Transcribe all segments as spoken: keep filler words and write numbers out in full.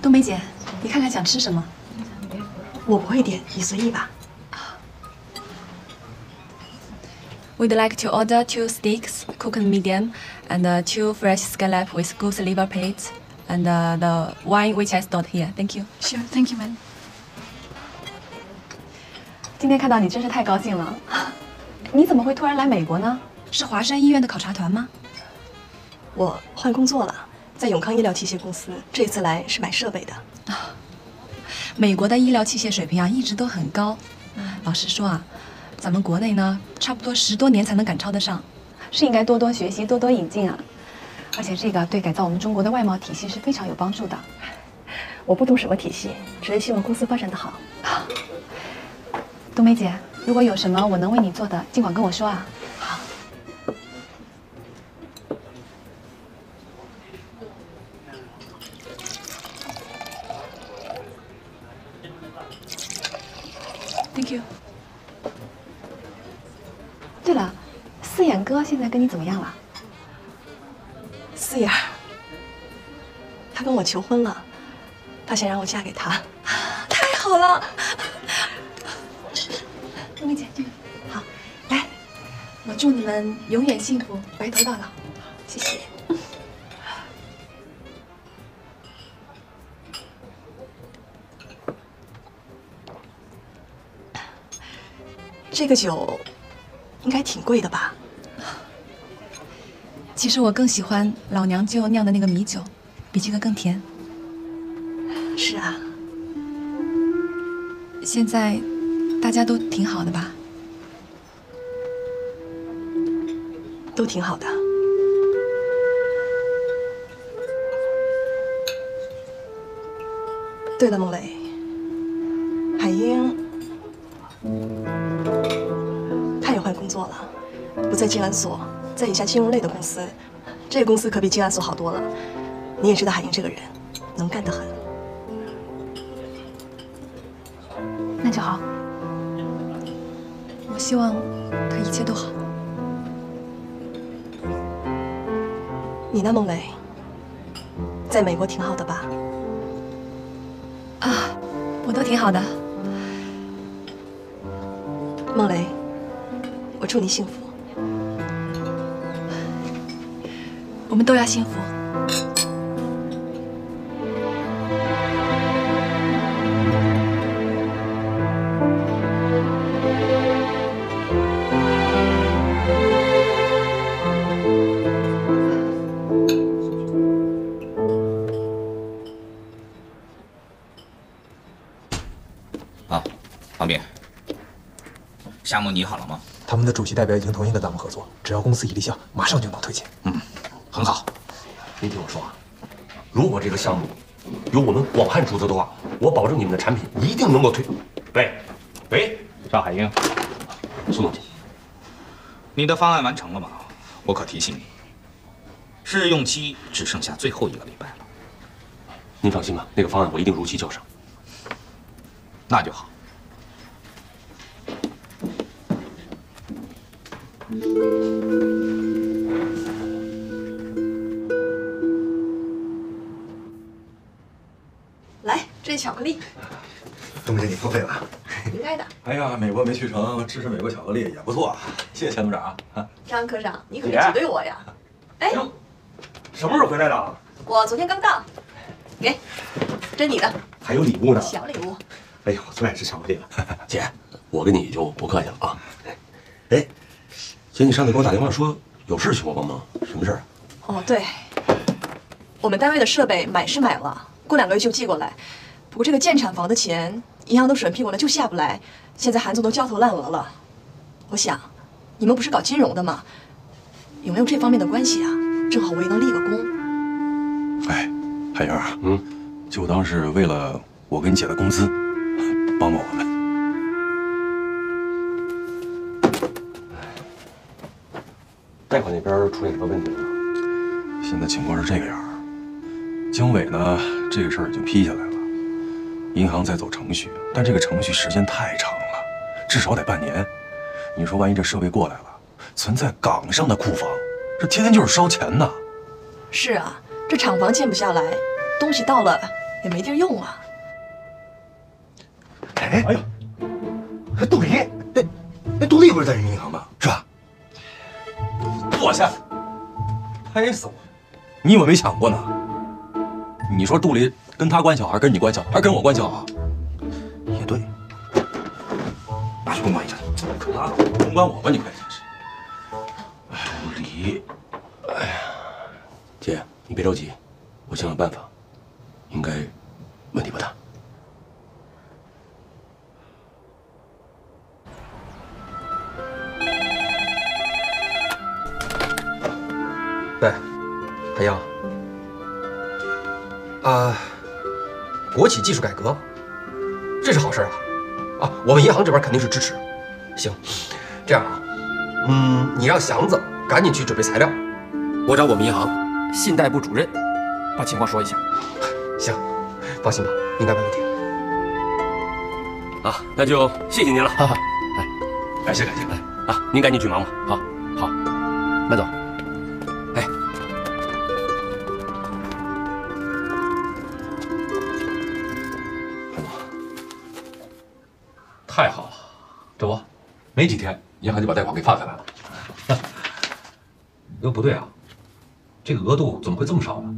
冬梅姐，你看看想吃什么？ 我不会点，你随意吧。 We'd like to order two steaks, cooked medium, and uh, two fresh scallop with goose liver plate, and uh, the wine which I stored here. Thank you. Sure, thank you, madam. 今天看到你真是太高兴了。你怎么会突然来美国呢？是华山医院的考察团吗？ 我换工作了，在永康医疗器械公司。这次来是买设备的。 啊，美国的医疗器械水平啊，一直都很高。老实说啊。 咱们国内呢，差不多十多年才能赶超得上，是应该多多学习，多多引进啊！而且这个对改造我们中国的外贸体系是非常有帮助的。 我不懂什么体系，只是希望公司发展得好。 冬梅姐，如果有什么我能为你做的，尽管跟我说啊。好。Thank you。 对了，四眼哥现在跟你怎么样了？ 四眼，他跟我求婚了，他想让我嫁给他， 太好了！冬梅姐，这个好，来，我祝你们永远幸福，白头到老。谢谢。 这个酒。 应该挺贵的吧？ 其实我更喜欢老娘舅酿的那个米酒，比这个更甜。 是啊。 现在大家都挺好的吧？ 都挺好的。对了，孟磊，海英。 换工作了，不在金安所，在一家金融类的公司。这个公司可比金安所好多了。你也知道海英这个人，能干得很。 那就好。我希望他一切都好。 你呢，孟磊？在美国挺好的吧？ 啊，我都挺好的。 孟磊。 我祝你幸福， 我们都要幸福。 啊，方斌，项目拟好了吗？ 他们的主席代表已经同意跟咱们合作，只要公司一立项，马上就能推进。 嗯，很好。 您听我说啊，如果这个项目由我们广汉出资的话，我保证你们的产品一定能够推。喂，喂， 邵海英， 苏总监， 你的方案完成了吗？我可提醒你，试用期只剩下最后一个礼拜了。 您放心吧，那个方案我一定如期交上。 那就好。 来，这是巧克力。 冬姐，你付费了， 应该的。 哎呀，美国没去成，吃吃美国巧克力也不错啊。谢谢钱组长啊。 张科长，你可别挤兑我呀。哎， 什么时候回来的？ 我昨天刚到。给，这是你的。 还有礼物呢。 小礼物。 哎呦，我最爱吃巧克力了。姐，我跟你就不客气了啊。哎。 姐，你上次给我打电话说有事请我帮忙，什么事儿？ 哦，对，我们单位的设备买是买了，过两个月就寄过来。不过这个建厂房的钱，银行都审批我了，就下不来。现在韩总都焦头烂额了。我想，你们不是搞金融的吗？有没有这方面的关系啊？正好我也能立个功。 哎，海英啊， 嗯， 就当是为了我跟你姐的工资，帮帮我们。 贷款那边出现什么问题了吗？ 现在情况是这个样儿，经纬呢，这个事儿已经批下来了，银行在走程序，但这个程序时间太长了，至少得半年。你说万一这设备过来了，存在港上的库房，这天天就是烧钱呐。 是啊，这厂房建不下来，东西到了也没地儿用啊。 哎哎呦，杜丽，那那杜丽不是在人民银行吗？是吧？ 坐下，拍死我！你有没有想过呢？你说杜丽跟他关系好，还是跟你关系好，还是跟我关系好？ 也对， 拿去公关一下，可拉倒，公关我吧，你快点是。杜丽， 哎呀，姐，你别着急，我想想办法，应该问题不大。 喂，海洋。啊，国企技术改革，这是好事啊！啊，我们银行这边肯定是支持。行，这样啊，嗯，你让祥子赶紧去准备材料，我找我们银行信贷部主任把情况说一下。行，放心吧，应该没问题。 啊，那就谢谢您了。 哈哈， 哎，感谢感谢。哎啊，您赶紧去忙吧。好，好，慢走。哎， 潘总，太好了，这不，没几天银行就把贷款给发下来了。哟，不对啊，这个额度怎么会这么少呢？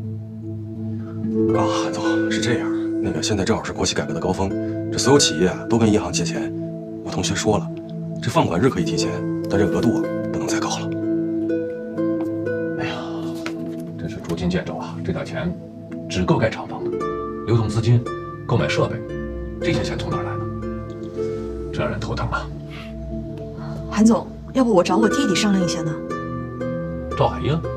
啊，韩总是这样，那个现在正好是国企改革的高峰，这所有企业啊都跟银行借钱。我同学说了，这放款日可以提前，但这额度啊不能再高了。哎呀，真是捉襟见肘啊！这点钱只够盖厂房的，流动资金、购买设备，这些钱从哪儿来呢？这让人头疼啊！ 韩总，要不我找我弟弟商量一下呢？ 赵海英。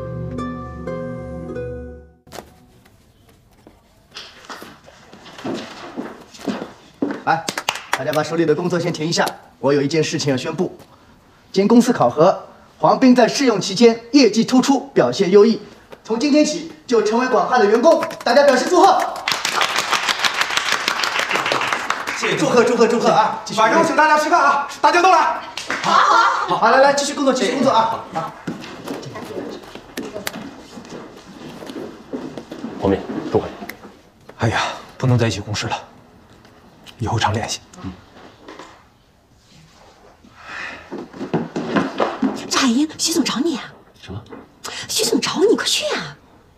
来，大家把手里的工作先停一下，我有一件事情要宣布。经公司考核，黄斌在试用期间业绩突出，表现优异，从今天起就成为广汉的员工，大家表示祝贺。谢谢，祝贺祝贺祝贺啊！ 晚上请大家吃饭啊，大家都来。 好，好，好，好，来来，继续工作，继续工作啊！好。 黄斌，祝贺你。 哎呀，不能在一起共事了，以后常联系。嗯。 赵海英，徐总找你啊！ 什么？ 徐总找你，快去啊！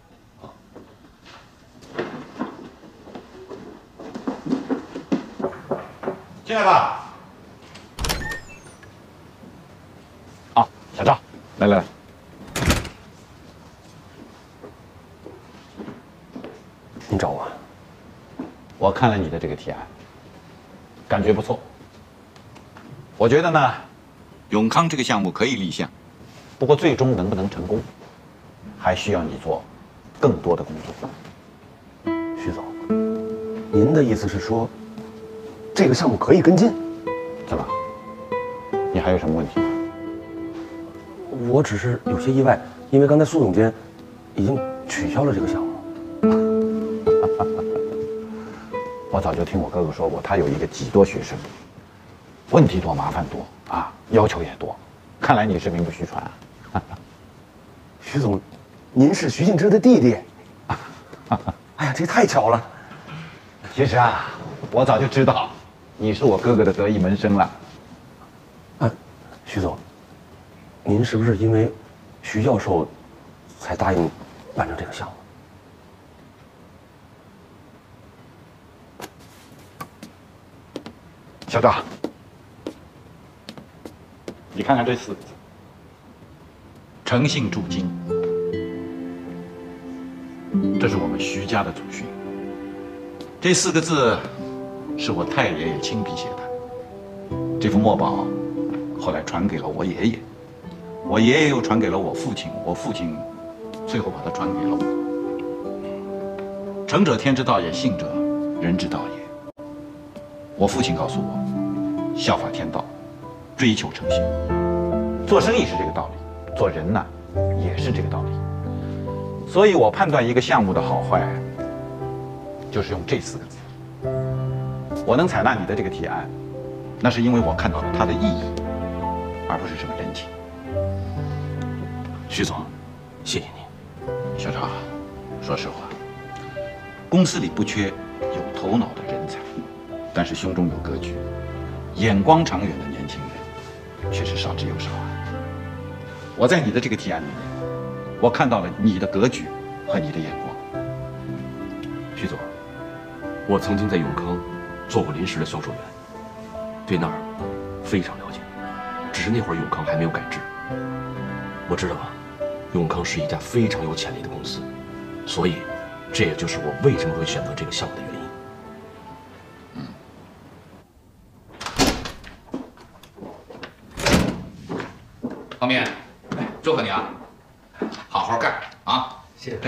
进来吧。啊，小赵，来来来。 您找我？ 我看了你的这个提案，感觉不错。我觉得呢，永康这个项目可以立项，不过最终能不能成功，还需要你做更多的工作。 徐总，您的意思是说，这个项目可以跟进？ 怎么？你还有什么问题吗？ 我只是有些意外，因为刚才苏总监已经取消了这个项目。 我早就听我哥哥说过，他有一个几多学生，问题多，麻烦多啊，要求也多。看来你是名不虚传啊。 徐总，您是徐静之的弟弟。哎呀，这太巧了。 其实啊，我早就知道你是我哥哥的得意门生了。 啊，徐总，您是不是因为徐教授才答应完成这个项目？ 小赵，你看看这四个字：诚信铸金。这是我们徐家的祖训。这四个字是我太爷爷亲笔写的。这幅墨宝后来传给了我爷爷，我爷爷又传给了我父亲，我父亲最后把它传给了我。诚者天之道也，信者人之道也。我父亲告诉我，效法天道，追求诚信。做生意是这个道理，做人呢也是这个道理。所以我判断一个项目的好坏，就是用这四个字。我能采纳你的这个提案，那是因为我看到了它的意义，而不是什么人情。 徐总，谢谢您。 小赵，说实话， 公司里不缺有头脑的人才，但是胸中有格局、眼光长远的年轻人却是少之又少啊。我在你的这个提案里面，我看到了你的格局和你的眼光。 徐总，我曾经在永康做过临时的销售员，对那儿非常了解。只是那会儿永康还没有改制。我知道啊，永康是一家非常有潜力的公司，所以这也就是我为什么会选择这个项目的原因。 方面，祝贺你啊，好好干啊！ 谢谢。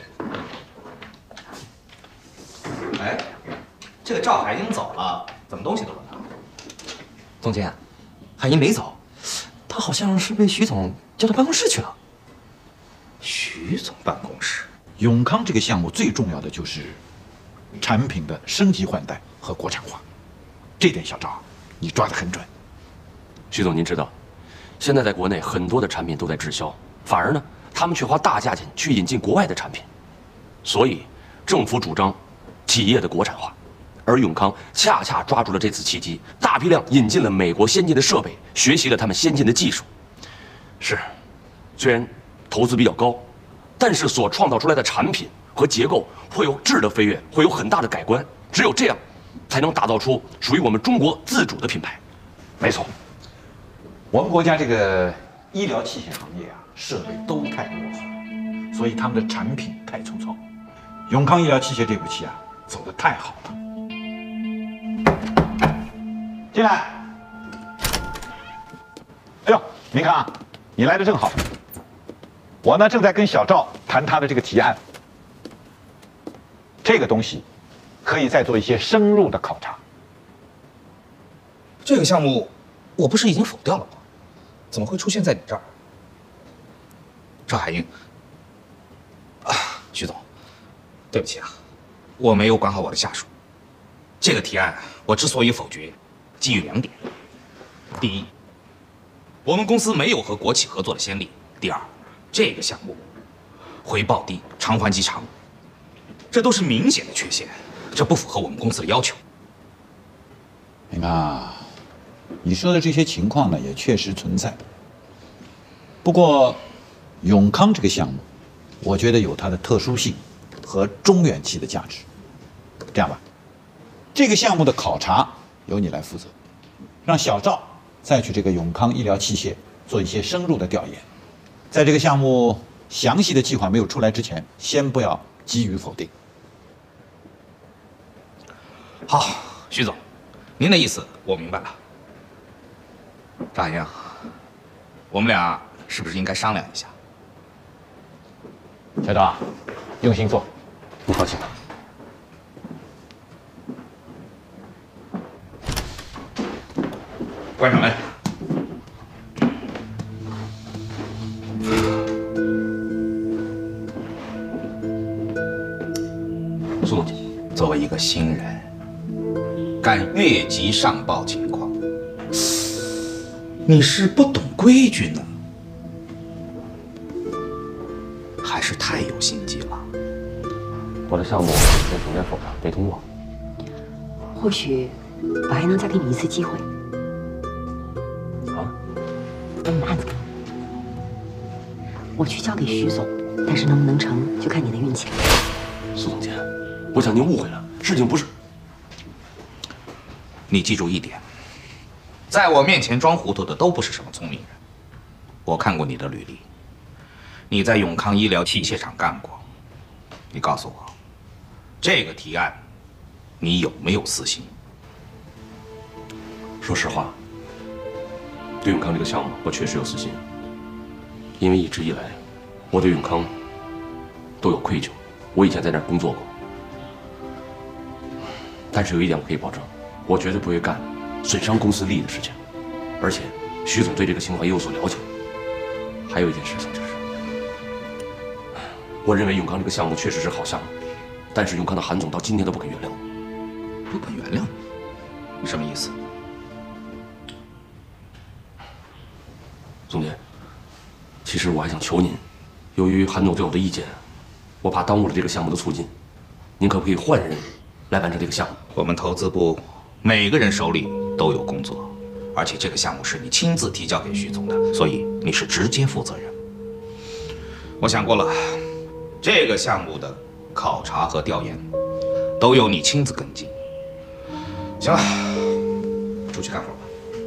哎，这个赵海英走了，怎么东西都轮他？ 总监，海英没走，他好像是被徐总叫到办公室去了。 徐总办公室， 永康这个项目最重要的就是产品的升级换代和国产化，这点小赵你抓得很准。 徐总，您知道，现在在国内很多的产品都在滞销，反而呢，他们却花大价钱去引进国外的产品，所以政府主张企业的国产化，而永康恰恰抓住了这次契机，大批量引进了美国先进的设备，学习了他们先进的技术。是，虽然投资比较高，但是所创造出来的产品和结构会有质的飞跃，会有很大的改观。只有这样，才能打造出属于我们中国自主的品牌。 没错，我们国家这个医疗器械行业啊，设备都太落后了，所以他们的产品太粗糙。永康医疗器械这步棋啊，走得太好了。进来。哎呦，明康，你来的正好。我呢正在跟小赵谈他的这个提案，这个东西可以再做一些深入的考察。 这个项目我不是已经否掉了吗？怎么会出现在你这儿？赵海英，啊，徐总，对不起啊，我没有管好我的下属。这个提案我之所以否决，基于两点：第一，我们公司没有和国企合作的先例；第二，这个项目回报低，偿还期长，这都是明显的缺陷，这不符合我们公司的要求。 明康，你说的这些情况呢，也确实存在。不过，永康这个项目，我觉得有它的特殊性和中远期的价值。这样吧，这个项目的考察由你来负责，让小赵再去这个永康医疗器械做一些深入的调研。在这个项目详细的计划没有出来之前，先不要急于否定。 好，徐总，您的意思我明白了。赵海英，我们俩是不是应该商量一下？ 小赵，用心做。 你放心吧。 关上门。 苏总监， 作为一个新人，敢越级上报情况，你是不懂规矩呢，还是太有心机了？ 我的项目被总监否了，没通过。 或许我还能再给你一次机会。 啊？ 把你的案子给我，我去交给徐总，但是能不能成，就看你的运气了。 苏总监，我想您误会了，事情不是…… 你记住一点，在我面前装糊涂的都不是什么聪明人。我看过你的履历，你在永康医疗器械厂干过。你告诉我，这个提案，你有没有私心？ 说实话，对永康这个项目，我确实有私心，因为一直以来，我对永康都有愧疚。我以前在那儿工作过，但是有一点我可以保证，我绝对不会干损伤公司利益的事情。而且，徐总对这个情况也有所了解。还有一件事情就是，我认为永康这个项目确实是好项目，但是永康的韩总到今天都不肯原谅我。 不肯原谅你？什么意思？ 总监，其实我还想求您，由于韩总对我的意见，我怕耽误了这个项目的促进，您您可不可以换人来完成这个项目？ 我们投资部每个人手里都有工作，而且这个项目是你亲自提交给徐总的，所以你是直接负责人。我想过了，这个项目的考察和调研都由你亲自跟进。行了，出去干活吧。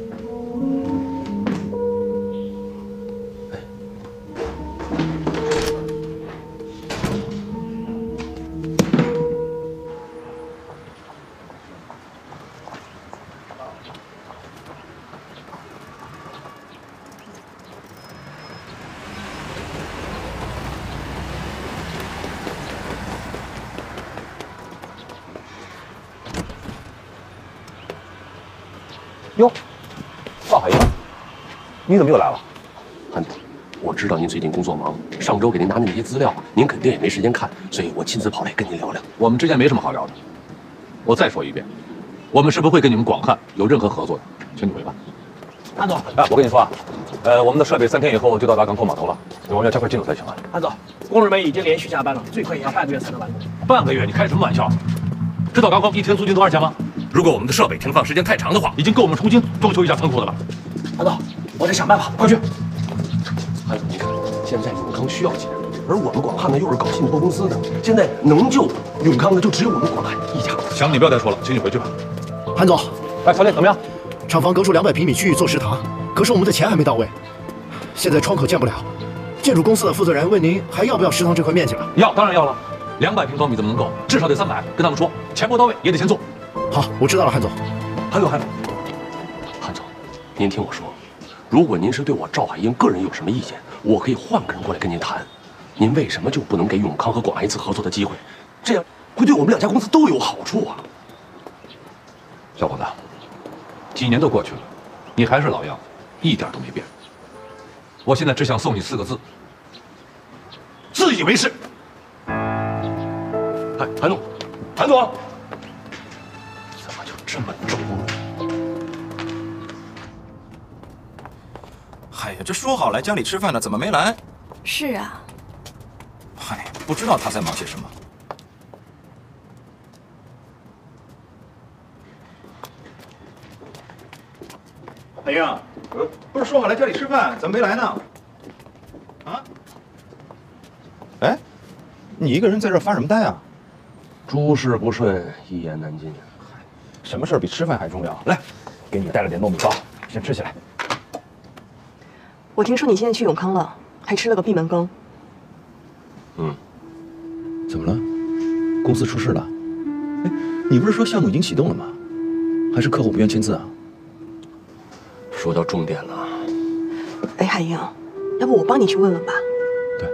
哟，邵海英，你怎么又来了？韩总，我知道您最近工作忙，上周给您拿的那些资料，您肯定也没时间看，所以我亲自跑来跟您聊聊。 我们之间没什么好聊的。我再说一遍，我们是不会跟你们广汉有任何合作的，请你回吧。 韩总， 哎，我跟你说啊，呃，我们的设备三天以后就到达港口码头了，我们要加快进度才行啊。 韩总，工人们已经连续加班了，最快也要半个月才能完工。 半个月？你开什么玩笑？知道港口一天租金多少钱吗？ 如果我们的设备停放时间太长的话，已经够我们重新装修一下仓库的了。 韩总，我得想办法，快去！ 韩总，您看，现在永康需要钱，而我们广汉呢又是搞信托公司的，现在能救永康的就只有我们广汉一家。 行，你不要再说了，请你回去吧。 韩总， 哎，曹烈怎么样？ 厂房隔出两百平米区域做食堂，可是我们的钱还没到位，现在窗口建不了。建筑公司的负责人问您还要不要食堂这块面积了？ 要，当然要了。两百平方米怎么能够？至少得三百。跟他们说，钱不到位也得先做。 好，我知道了，韩总。 韩总，韩总，韩总，您听我说，如果您是对我赵海英个人有什么意见，我可以换个人过来跟您谈。您为什么就不能给永康和广安一次合作的机会？这样会对我们两家公司都有好处啊！ 小伙子，几年都过去了，你还是老样子，一点都没变。我现在只想送你四个字：自以为是。 哎，韩总，韩总。 这么重呢？ 哎呀，这说好来家里吃饭的，怎么没来？ 是啊。 哎，不知道他在忙些什么。海英，不是说好来家里吃饭，怎么没来呢？啊？哎，你一个人在这儿发什么呆啊？ 诸事不顺，一言难尽。 什么事儿比吃饭还重要？来，给你带了点糯米糕，先吃起来。 我听说你现在去永康了，还吃了个闭门羹。 嗯， 怎么了？公司出事了？哎，你不是说项目已经启动了吗？还是客户不愿签字啊？ 说到重点了。 哎，海英，要不我帮你去问问吧？ 对。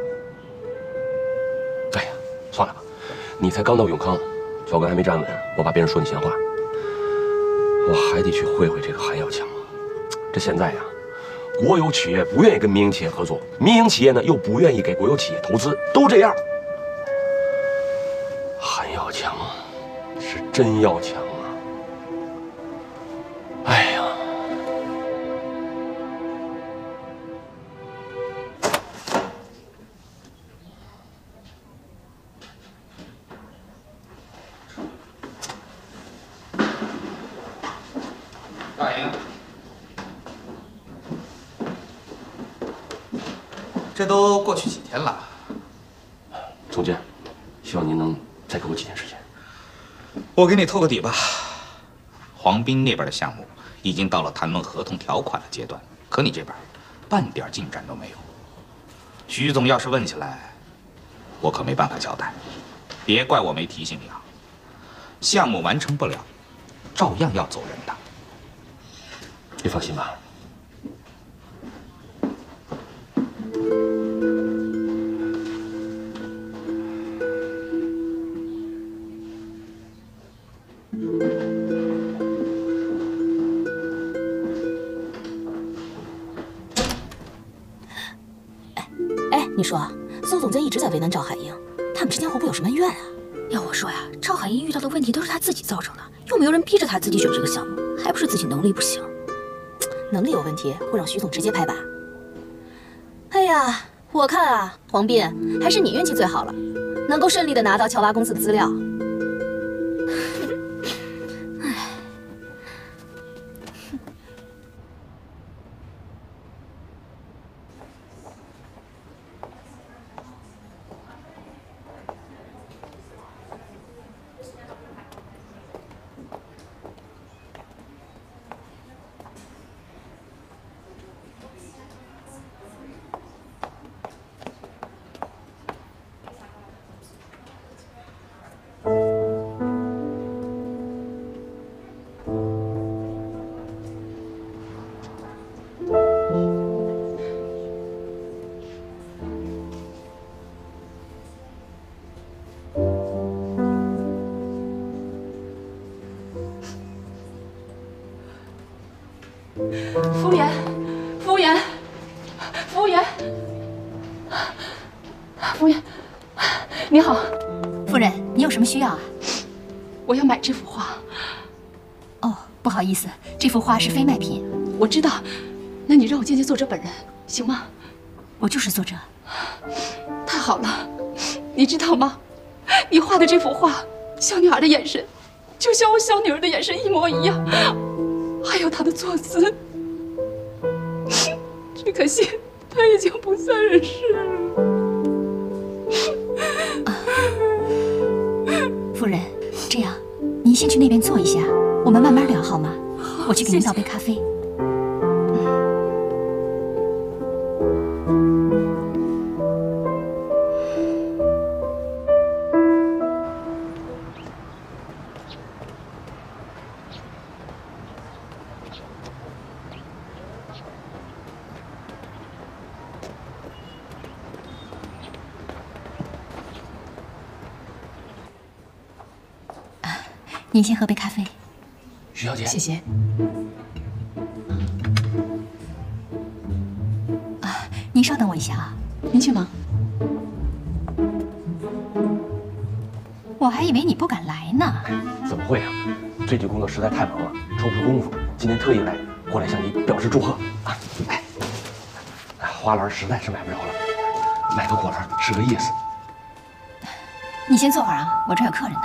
哎呀，算了吧，你才刚到永康。 脚跟还没站稳，我怕别人说你闲话。我还得去会会这个韩耀强。这现在呀，国有企业不愿意跟民营企业合作，民营企业呢又不愿意给国有企业投资，都这样。韩耀强是真要强啊！哎呀， 大爷，这都过去几天了。 总监，希望您能再给我几天时间。 我给你透个底吧。黄斌那边的项目已经到了谈论合同条款的阶段，可你这边半点进展都没有。徐总要是问起来，我可没办法交代。别怪我没提醒你啊。项目完成不了，照样要走人的。 你放心吧。 哎，你说，苏总监一直在为难赵海英，他们之间会不会有什么恩怨啊？要我说呀，赵海英遇到的问题都是他自己造成的，又没有人逼着他自己选这个项目，还不是自己能力不行。 能力有问题，会让徐总直接拍板。哎呀，我看啊，黄斌还是你运气最好了， 能够顺利的拿到乔娃公司的资料。 服务员，服务员，服务员，服务员，你好， 夫人，你有什么需要啊？ 我要买这幅画。 哦，不好意思，这幅画是非卖品。 我知道，那你让我见见作者本人，行吗？ 我就是作者。 太好了，你知道吗？你画的这幅画，小女孩的眼神，就像我小女儿的眼神一模一样。还有他的坐姿，只可惜他已经不在人世了。 啊、夫人，这样，您先去那边坐一下，我们慢慢聊好吗？我去给您倒杯咖啡。您先喝杯咖啡， 徐小姐， 谢谢。 啊，您稍等我一下啊， 您去忙。 我还以为你不敢来呢。 怎么会啊？最近工作实在太忙了，抽不出功夫，今天特意来过来向你表示祝贺啊！哎，花篮实在是买不着了，买个果篮是个意思。 你先坐会儿啊，我这儿有客人呢。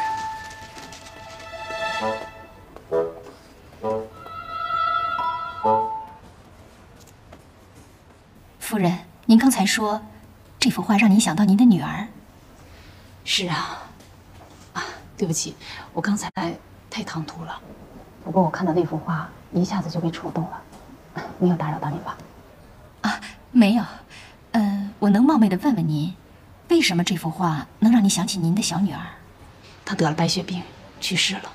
夫人，您刚才说这幅画让您想到您的女儿。 是啊，啊，对不起，我刚才太唐突了。不过我看到那幅画，一下子就被触动了，没有打扰到你吧？ 啊，没有。呃，我能冒昧的问问您，为什么这幅画能让你想起您的小女儿？ 她得了白血病，去世了。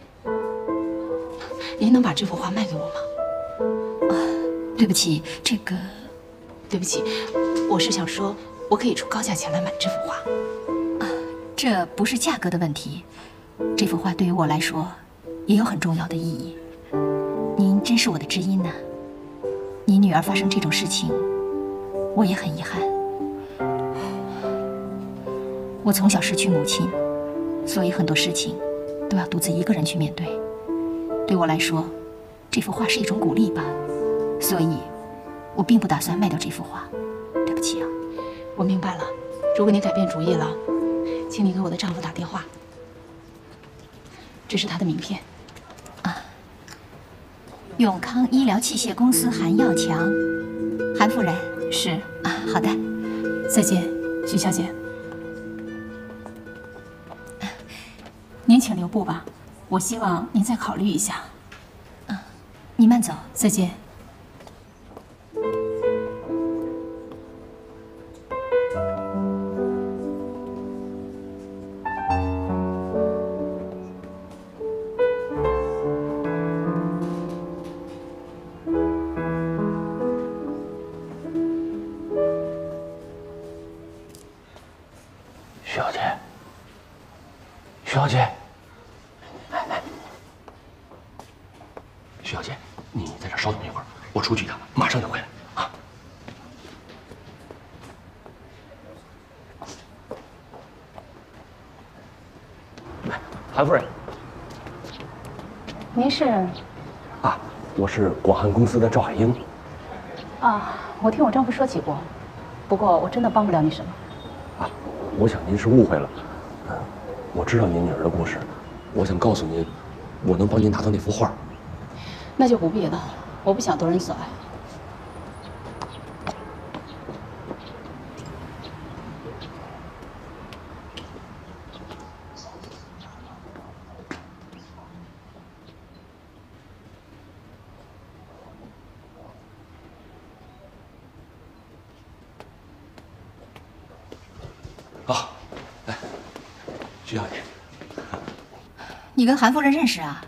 您能把这幅画卖给我吗？ 啊，对不起，这个。 对不起，我是想说，我可以出高价钱来买这幅画。 啊，这不是价格的问题，这幅画对于我来说也有很重要的意义。您真是我的知音呐！您女儿发生这种事情，我也很遗憾。我从小失去母亲，所以很多事情都要独自一个人去面对。对我来说，这幅画是一种鼓励吧，所以。我并不打算卖掉这幅画，对不起啊。 我明白了，如果你改变主意了，请你给我的丈夫打电话。这是他的名片。 啊，永康医疗器械公司韩耀强，韩夫人。 是啊，好的， 再见，徐小姐。您请留步吧，我希望您再考虑一下。 啊，你慢走， 再见。 徐小姐，徐小姐，来来，徐小姐，你在这稍等一会儿，我出去一趟，马上就回来啊。来，韩夫人。 您是？ 啊，我是广汉公司的赵海英。 啊，我听我丈夫说起过，不过我真的帮不了你什么。 啊， 我想您是误会了。嗯，我知道您女儿的故事，我想告诉您，我能帮您拿到那幅画。 那就不必了，我不想夺人所爱。 啊，来，徐小姐， 你跟韩夫人认识啊？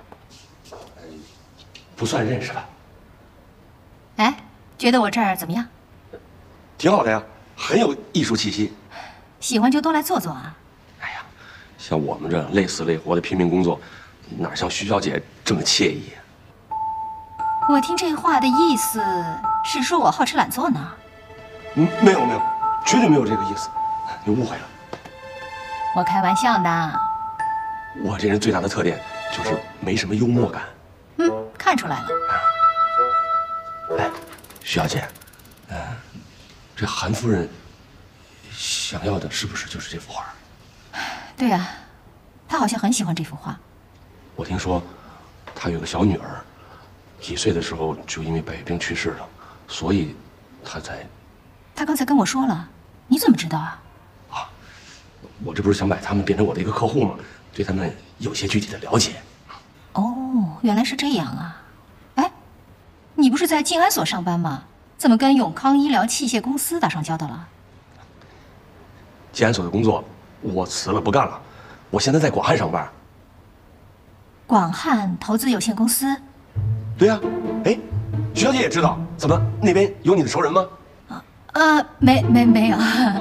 不算认识吧？ 哎，觉得我这儿怎么样？ 挺好的呀，很有艺术气息。 喜欢就多来坐坐啊。 像我们这累死累活的拼命工作，哪像徐小姐这么惬意？ 我听这话的意思是说我好吃懒做呢？ 嗯，没有没有，绝对没有这个意思，你误会了。 我开玩笑呢。 我这人最大的特点就是没什么幽默感。 嗯，看出来了。 哎，徐小姐，嗯、呃，这韩夫人想要的是不是就是这幅画？ 对呀、啊，她好像很喜欢这幅画。 我听说，她有个小女儿，几岁的时候就因为百病去世了，所以她才…… 她刚才跟我说了，你怎么知道啊？ 啊，我这不是想把他们变成我的一个客户吗？对他们有些具体的了解。 哦，原来是这样啊！哎，你不是在静安所上班吗？怎么跟永康医疗器械公司打上交道了？ 静安所的工作我辞了，不干了。我现在在广汉上班。 广汉投资有限公司。 对呀、啊，哎，徐小姐也知道，怎么那边有你的熟人吗？ 啊啊，没没没有。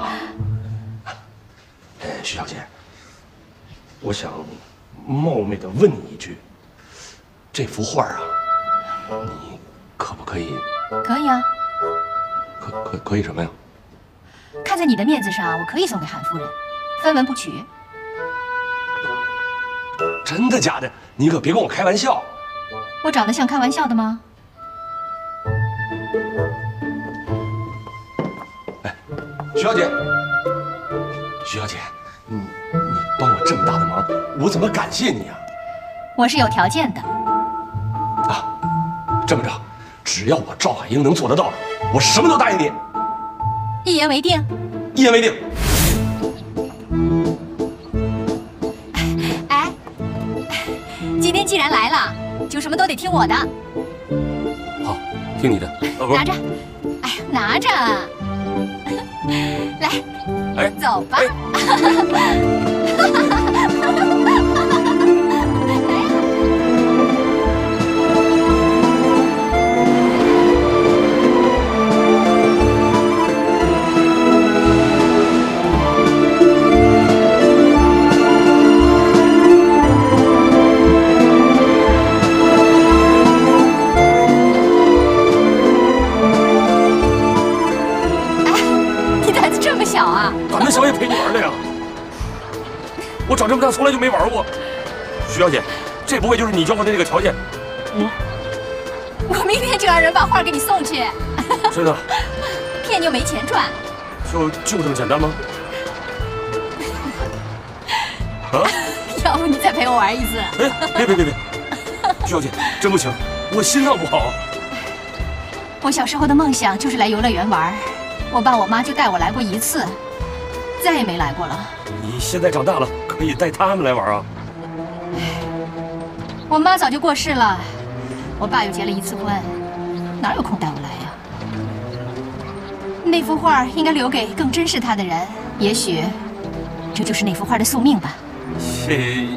哎，徐小姐，我想冒昧的问你一句，这幅画啊，你可不可以？ 可以啊。 可可可以什么呀？ 看在你的面子上，我可以送给韩夫人，分文不取。 真的假的？你可别跟我开玩笑。 我长得像开玩笑的吗？ 哎，徐小姐，徐小姐，你你帮我这么大的忙，我怎么感谢你啊？ 我是有条件的。 啊，这么着，只要我赵海英能做得到的，我什么都答应你。 一言为定。 一言为定。 哎，今天既然来了，就什么都得听我的。 好，听你的。 呃、拿着，哎，拿着。来， 哎， 走吧。 胆子小也陪你玩的呀！我长这么大从来就没玩过。徐小姐，这不会就是你交换的那个条件？ 嗯，我明天就让人把画给你送去。 真的？ 骗你又没钱赚。 就就这么简单吗？啊？ 要不你再陪我玩一次？ 哎，别别别别！徐小姐，真不行，我心脏不好。 我小时候的梦想就是来游乐园玩，我爸我妈就带我来过一次。再也没来过了。 你现在长大了，可以带他们来玩啊。 我妈早就过世了，我爸又结了一次婚，哪有空带我来呀？那幅画应该留给更珍视它的人，也许这就是那幅画的宿命吧。 这……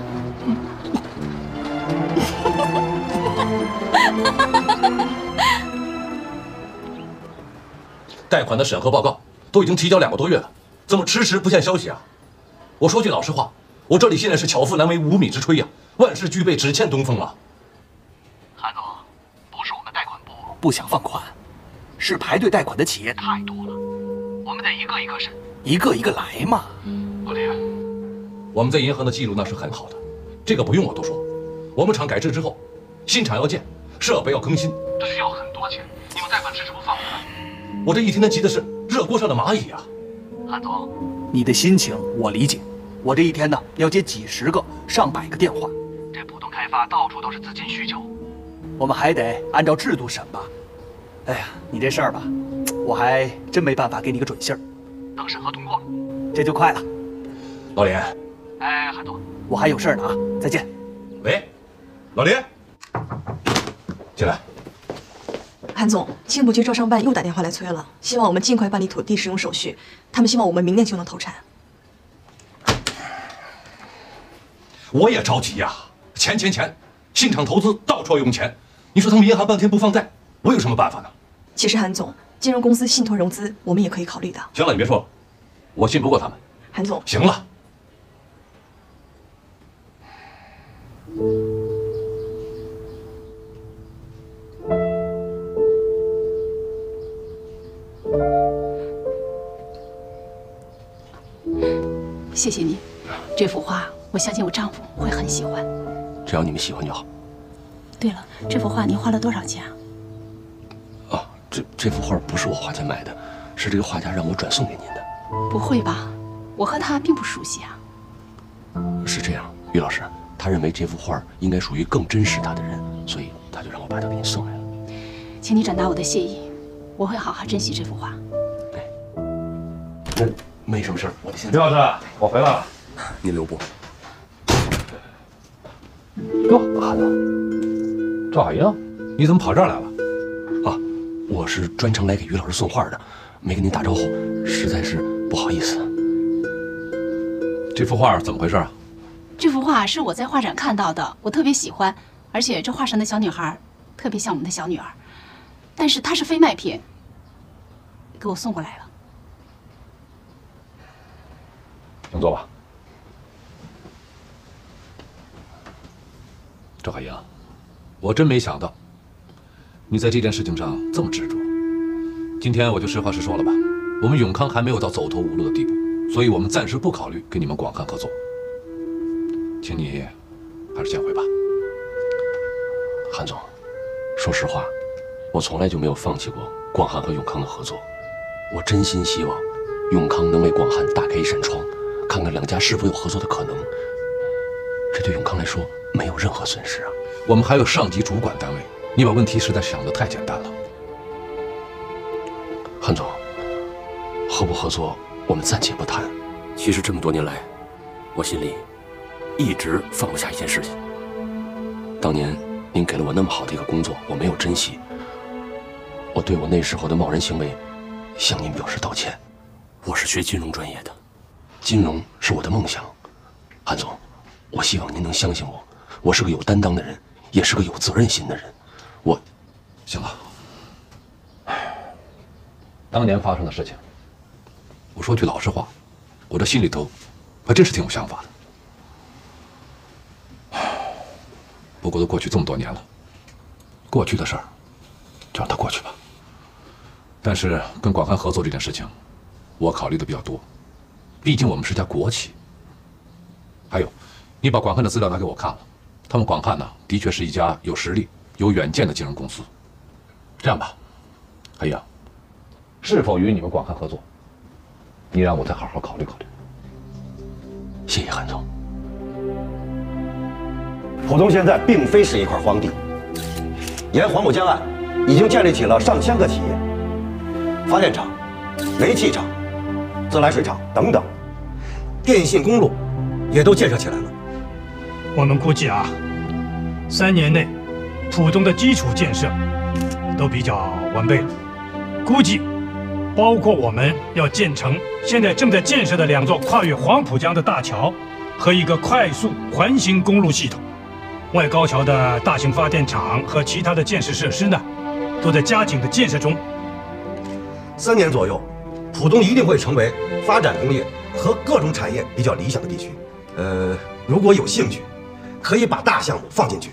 贷款的审核报告都已经提交两个多月了。怎么迟迟不见消息啊？我说句老实话，我这里现在是巧妇难为无米之炊呀，万事俱备，只欠东风啊。 韩总，不是我们贷款部不想放款，是排队贷款的企业太多了，我们得一个一个审，一个一个来嘛。 老李，我们在银行的记录那是很好的，这个不用我多说。我们厂改制之后，新厂要建，设备要更新， 这需要很多钱，你们贷款迟迟不放款， 我这一天天急的是热锅上的蚂蚁啊。 韩总， 你的心情我理解。我这一天呢，要接几十个、上百个电话。这浦东开发到处都是资金需求，我们还得按照制度审吧。哎呀，你这事儿吧，我还真没办法给你个准信儿。等审核通过，这就快了。 老林， 哎，韩总，我还有事儿呢啊，再见。 喂，老林，进来。 韩总，青浦区招商办又打电话来催了，希望我们尽快办理土地使用手续。他们希望我们明年就能投产。 我也着急呀，钱钱钱，新厂投资到处要用钱。你说他们银行半天不放贷，我有什么办法呢？ 其实韩总，金融公司信托融资，我们也可以考虑的。 行了，你别说了，我信不过他们。 韩总， 行了。 谢谢你，这幅画我相信我丈夫会很喜欢。 只要你们喜欢就好。 对了，这幅画您花了多少钱啊？ 啊，这这幅画不是我花钱买的，是这个画家让我转送给您的。 不会吧？我和他并不熟悉啊。 是这样，于老师，他认为这幅画应该属于更珍视他的人，所以他就让我把它给您送来了。 请你转达我的谢意，我会好好珍惜这幅画。 那没什么事儿，我先。 于老师，我回来了。 您留步。 哟，韩子，赵海英，你怎么跑这儿来了？ 啊，我是专程来给于老师送画的，没跟您打招呼，实在是不好意思。 这幅画怎么回事啊？ 这幅画是我在画展看到的，我特别喜欢，而且这画上的小女孩特别像我们的小女儿，但是它是非卖品，给我送过来了。 请坐吧。赵海英，我真没想到你在这件事情上这么执着。今天我就实话实说了吧，我们永康还没有到走投无路的地步，所以我们暂时不考虑跟你们广汉合作。请你还是先回吧。 韩总，说实话，我从来就没有放弃过广汉和永康的合作。我真心希望永康能为广汉打开一扇窗，看看两家是否有合作的可能。这对永康来说没有任何损失啊。 我们还有上级主管单位，你把问题实在想得太简单了。 韩总，合不合作我们暂且不谈。其实这么多年来，我心里一直放不下一件事情。当年您给了我那么好的一个工作，我没有珍惜，我对我那时候的贸然行为向您表示道歉。我是学金融专业的，金融是我的梦想。韩总，我希望您能相信我，我是个有担当的人，也是个有责任心的人。我， 行了。当年发生的事情，我说句老实话，我这心里头还真是挺有想法的。不过都过去这么多年了，过去的事儿就让它过去吧。但是跟广汉合作这件事情，我考虑的比较多，毕竟我们是家国企。还有，你把广汉的资料拿给我看了，他们广汉呢，的确是一家有实力、有远见的金融公司。这样吧，海英，是否与你们广汉合作？你让我再好好考虑考虑。 谢谢韩总。 浦东现在并非是一块荒地，沿黄浦江岸已经建立起了上千个企业，发电厂、煤气厂、自来水厂等等，电信公路也都建设起来了。 我们估计啊，三年内浦东的基础建设都比较完备了，估计包括我们要建成现在正在建设的两座跨越黄浦江的大桥和一个快速环形公路系统。外高桥的大型发电厂和其他的建设设施呢，都在加紧的建设中。 三年左右，浦东一定会成为发展工业和各种产业比较理想的地区。呃，如果有兴趣，可以把大项目放进去。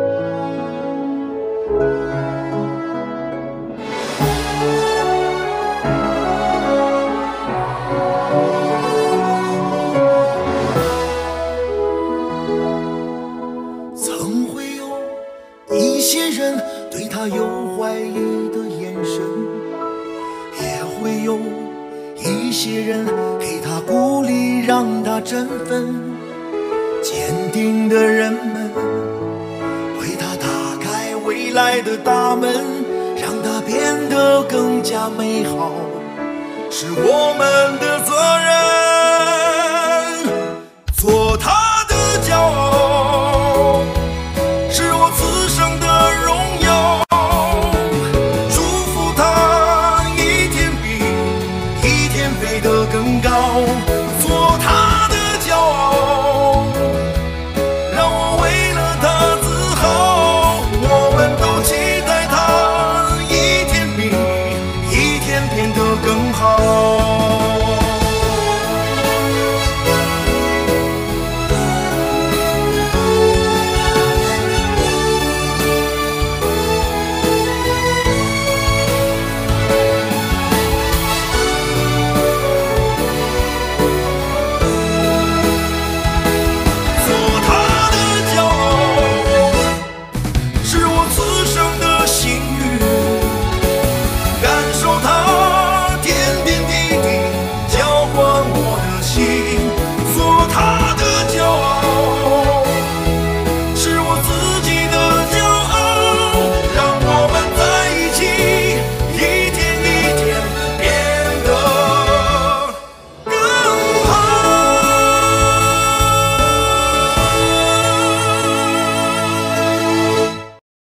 曾会有一些人对他有怀疑的眼神，也会有一些人给他鼓他振奋，坚定的人们为他打开未来的大门，让它变得更加美好，是我们的责任。